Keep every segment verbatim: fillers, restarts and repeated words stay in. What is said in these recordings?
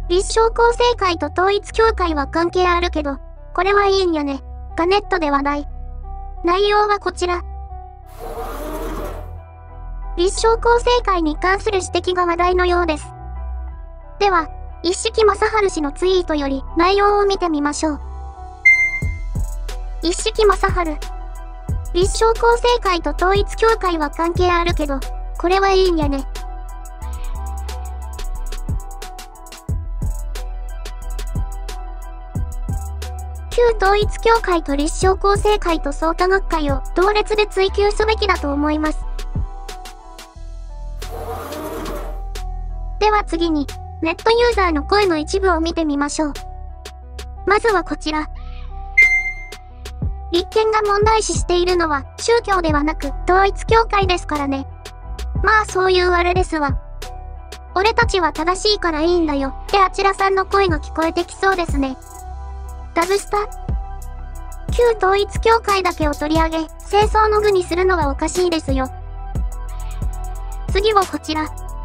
立正厚生会と統一教会は関係あるけど、これはいいんやね。がネットで話題。内容はこちら。立正厚生会に関する指摘が話題のようです。では、一色正春氏のツイートより内容を見てみましょう。一色正春。立正厚生会と統一教会は関係あるけど、これはいいんやね。旧統一教会と立正厚生会と創価学会を同列で追及すべきだと思います。では次に、ネットユーザーの声の一部を見てみましょう。まずはこちら。立憲が問題視しているのは宗教ではなく統一教会ですからね。まあそういうあれですわ。俺たちは正しいからいいんだよってあちらさんの声が聞こえてきそうですね。ダブスタ。旧統一教会だけを取り上げ、清掃の具にするのはおかしいですよ。次はこちら。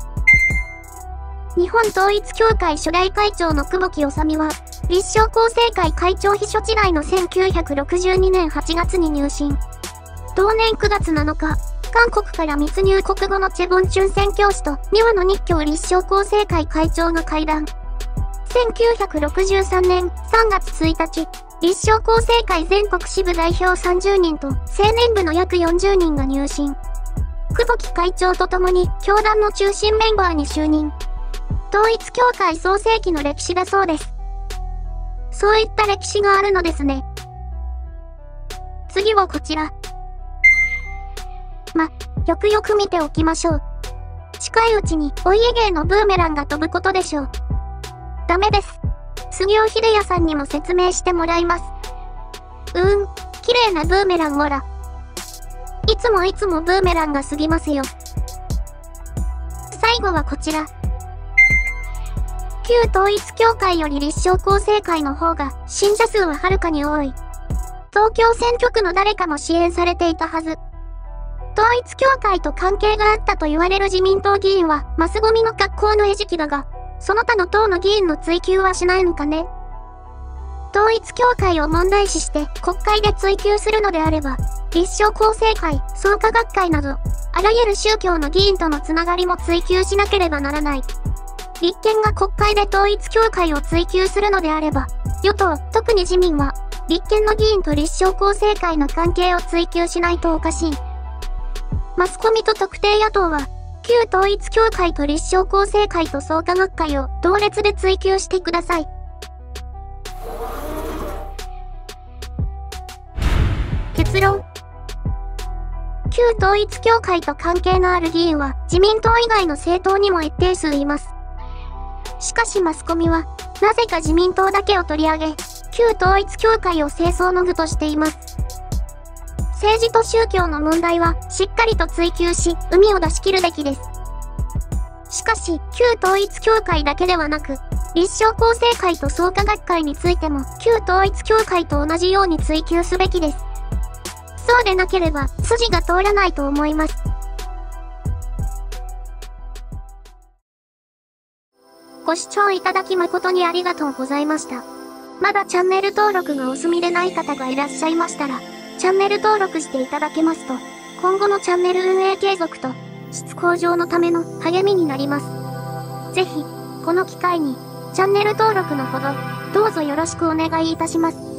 日本統一教会初代会長の久保木修美は、立正厚生会会長秘書時代のせんきゅうひゃくろくじゅうにねんはちがつに入信。同年くがつなのか、韓国から密入国後のチェボンチュン宣教師とミワの日教立正厚生会会長が会談。せんきゅうひゃくろくじゅうさんねんさんがつついたち、立正厚生会全国支部代表さんじゅうにんと青年部の約よんじゅうにんが入信。久保木会長と共に教団の中心メンバーに就任。統一教会創世記の歴史だそうです。そういった歴史があるのですね。次はこちら。ま、よくよく見ておきましょう。近いうちにお家芸のブーメランが飛ぶことでしょう。ダメです。杉尾秀哉さんにも説明してもらいます。うーん、綺麗なブーメランほら。いつもいつもブーメランが過ぎますよ。最後はこちら。旧統一教会より立正厚生会の方が信者数ははるかに多い。東京選挙区の誰かも支援されていたはず。統一教会と関係があったと言われる自民党議員はマスゴミの格好の餌食だが、その他の党の議員の追及はしないのかね。統一教会を問題視して国会で追及するのであれば、立正厚生会、創価学会など、あらゆる宗教の議員とのつながりも追及しなければならない。立憲が国会で統一教会を追及するのであれば、与党、特に自民は、立憲の議員と立正厚生会の関係を追及しないとおかしい。マスコミと特定野党は、旧統一教会と立正厚生会と創価学会を同列で追及してください。結論。旧統一教会と関係のある議員は自民党以外の政党にも一定数います。しかしマスコミは、なぜか自民党だけを取り上げ、旧統一教会を清掃の具としています。政治と宗教の問題はしっかりと追及し、膿を出し切るべきです。しかし、旧統一教会だけではなく、立正厚生会と創価学会についても、旧統一教会と同じように追及すべきです。そうでなければ、筋が通らないと思います。ご視聴いただき誠にありがとうございました。まだチャンネル登録がお済みでない方がいらっしゃいましたら、チャンネル登録していただけますと、今後のチャンネル運営継続と、質向上のための励みになります。ぜひ、この機会に、チャンネル登録のほど、どうぞよろしくお願いいたします。